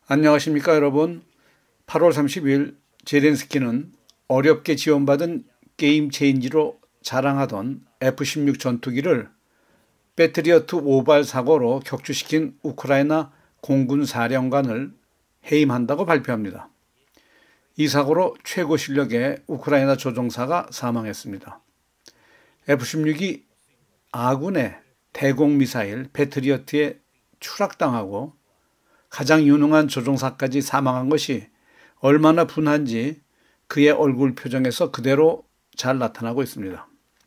안녕하십니까 여러분. 8월 30일 제렌스키는 어렵게 지원받은 게임 체인지로 자랑하던 F-16 전투기를 패트리어트 오발 사고로 격추시킨 우크라이나 공군 사령관을 해임한다고 발표합니다. 이 사고로 최고 실력의 우크라이나 조종사가 사망했습니다. F-16이 아군의 대공미사일 패트리어트에 추락당하고 가장 유능한 조종사까지 사망한 것이 얼마나 분한지 그의 얼굴 표정에서 그대로 잘 나타나고 있습니다.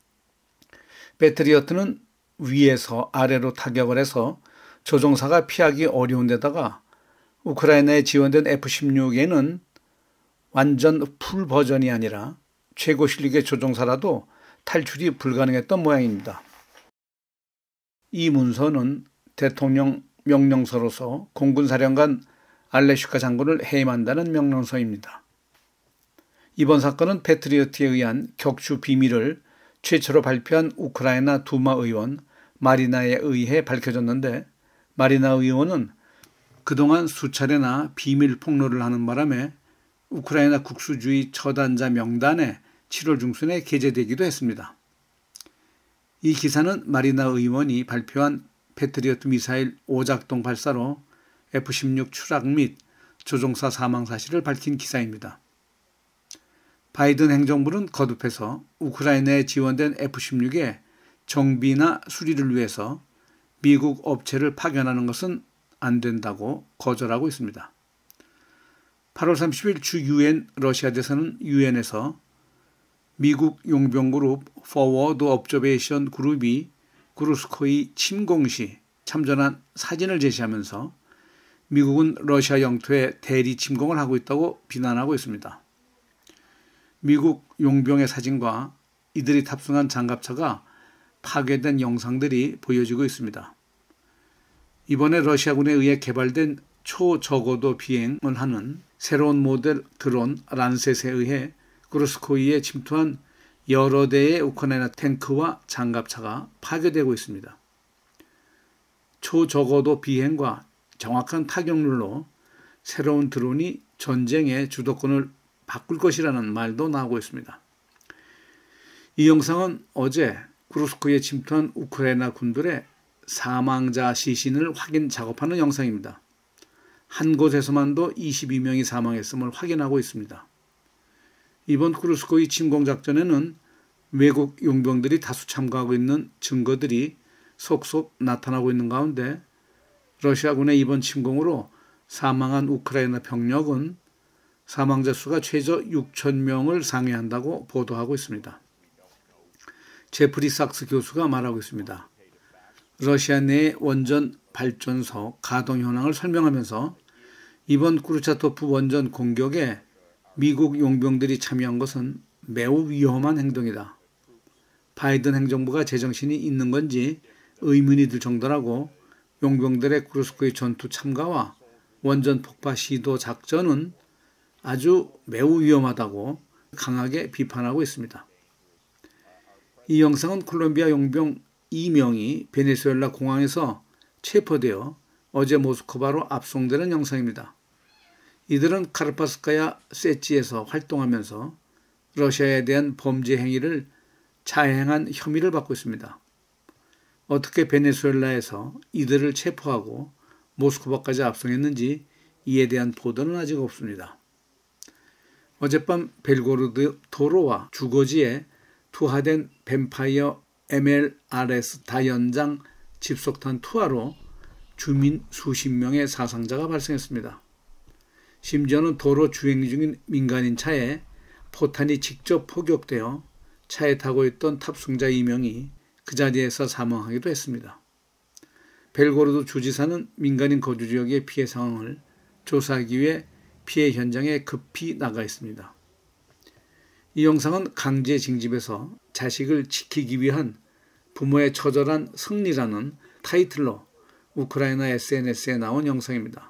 패트리어트는 위에서 아래로 타격을 해서 조종사가 피하기 어려운 데다가 우크라이나에 지원된 F-16에는 완전 풀 버전이 아니라 최고 실력의 조종사라도 탈출이 불가능했던 모양입니다. 이 문서는 대통령 명령서로서 공군사령관 알레슈카 장군을 해임한다는 명령서입니다. 이번 사건은 패트리어트에 의한 격추 비밀을 최초로 발표한 우크라이나 두마 의원 마리나에 의해 밝혀졌는데, 마리나 의원은 그동안 수차례나 비밀 폭로를 하는 바람에 우크라이나 국수주의 처단자 명단에 7월 중순에 게재되기도 했습니다. 이 기사는 마리나 의원이 발표한 패트리어트 미사일 오작동 발사로 F-16 추락 및 조종사 사망 사실을 밝힌 기사입니다. 바이든 행정부는 거듭해서 우크라이나에 지원된 F-16의 정비나 수리를 위해서 미국 업체를 파견하는 것은 안 된다고 거절하고 있습니다. 8월 30일 주 UN 러시아 대사는 UN에서 미국 용병그룹 포워드 옵저베이션 그룹이 구루스코이 침공 시 참전한 사진을 제시하면서 미국은 러시아 영토에 대리 침공을 하고 있다고 비난하고 있습니다. 미국 용병의 사진과 이들이 탑승한 장갑차가 파괴된 영상들이 보여지고 있습니다. 이번에 러시아군에 의해 개발된 초저고도 비행을 하는 새로운 모델 드론 란셋에 의해 구루스코이에 침투한 여러 대의 우크라이나 탱크와 장갑차가 파괴되고 있습니다. 초저고도 비행과 정확한 타격률로 새로운 드론이 전쟁의 주도권을 바꿀 것이라는 말도 나오고 있습니다. 이 영상은 어제 구루스코이에 침투한 우크라이나 군들의 사망자 시신을 확인 작업하는 영상입니다. 한 곳에서만도 22명이 사망했음을 확인하고 있습니다. 이번 구루스코이 침공 작전에는 외국 용병들이 다수 참가하고 있는 증거들이 속속 나타나고 있는 가운데 러시아군의 이번 침공으로 사망한 우크라이나 병력은 사망자 수가 최저 6,000명을 상회한다고 보도하고 있습니다. 제프리 sak스 교수가 말하고 있습니다. 러시아 내 원전 발전소 가동 현황을 설명하면서 이번 쿠르차토프 원전 공격에 미국 용병들이 참여한 것은 매우 위험한 행동이다. 바이든 행정부가 제정신이 있는 건지 의문이 들 정도라고 용병들의 구루스코이 전투 참가와 원전 폭파 시도 작전은 아주 매우 위험하다고 강하게 비판하고 있습니다. 이 영상은 콜롬비아 용병 2명이 베네수엘라 공항에서 체포되어 어제 모스크바로 압송되는 영상입니다. 이들은 카르파스카야 세치에서 활동하면서 러시아에 대한 범죄 행위를 자행한 혐의를 받고 있습니다. 어떻게 베네수엘라에서 이들을 체포하고 모스크바까지 압송했는지 이에 대한 보도는 아직 없습니다. 어젯밤 벨고로드 도로와 주거지에 투하된 뱀파이어 MLRS 다연장 집속탄 투하로 주민 수십 명의 사상자가 발생했습니다. 심지어는 도로 주행 중인 민간인 차에 포탄이 직접 포격되어 차에 타고 있던 탑승자 2명이 그 자리에서 사망하기도 했습니다. 벨고로드 주지사는 민간인 거주 지역의 피해 상황을 조사하기 위해 피해 현장에 급히 나가 있습니다. 이 영상은 강제 징집에서 자식을 지키기 위한 부모의 처절한 승리라는 타이틀로 우크라이나 SNS에 나온 영상입니다.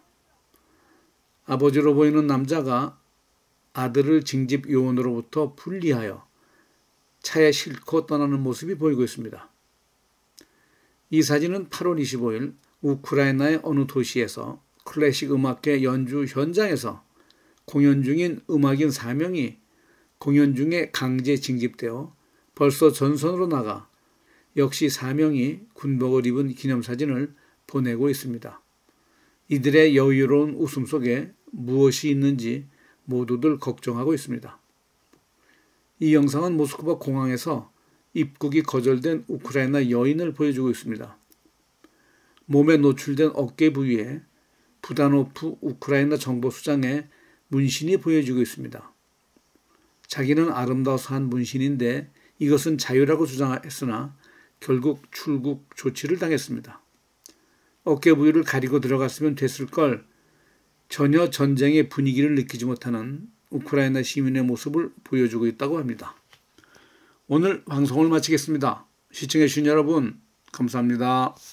아버지로 보이는 남자가 아들을 징집 요원으로부터 분리하여 차에 싣고 떠나는 모습이 보이고 있습니다. 이 사진은 8월 25일 우크라이나의 어느 도시에서 클래식 음악회 연주 현장에서 공연 중인 음악인 4명이 공연 중에 강제 징집되어 벌써 전선으로 나가 역시 4명이 군복을 입은 기념사진을 보내고 있습니다. 이들의 여유로운 웃음 속에 무엇이 있는지 모두들 걱정하고 있습니다. 이 영상은 모스크바 공항에서 입국이 거절된 우크라이나 여인을 보여주고 있습니다. 몸에 노출된 어깨 부위에 부다노프 우크라이나 정보수장의 문신이 보여지고 있습니다. 자기는 아름다워서 한 문신인데 이것은 자유라고 주장했으나 결국 출국 조치를 당했습니다. 어깨 부위를 가리고 들어갔으면 됐을 걸 전혀 전쟁의 분위기를 느끼지 못하는 우크라이나 시민의 모습을 보여주고 있다고 합니다. 오늘 방송을 마치겠습니다. 시청해주신 여러분 감사합니다.